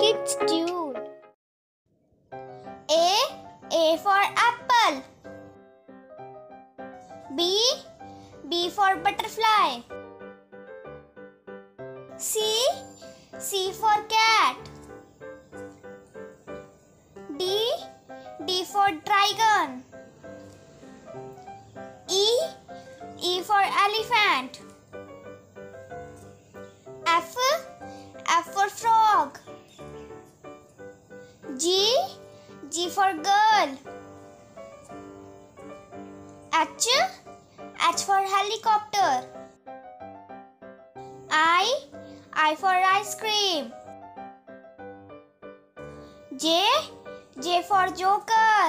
Kids tune. A for apple. B for butterfly. C for cat. D for dragon. E for elephant. F for frog. G for girl. H for helicopter. I for ice cream. J for joker.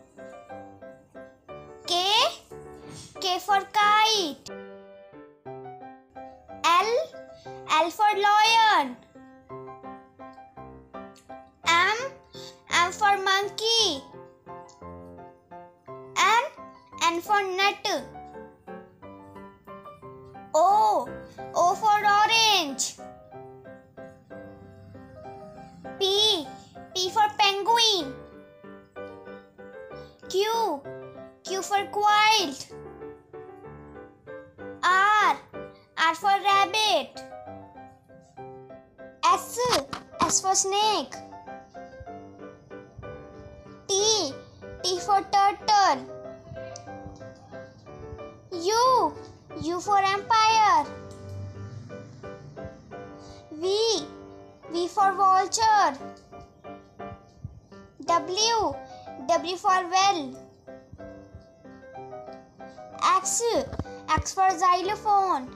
K for kite. L for lion. M for monkey. N for nut. O for orange. P for penguin. Q for quilt. R for rabbit. S for snake. T for turtle. U for empire. V for vulture. W for well. X for xylophone.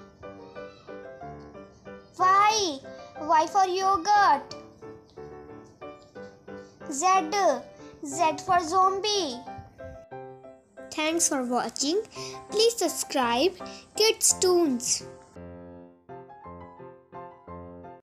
Y for yogurt. Z for zombie. Thanks for watching. Please subscribe Kids Toons.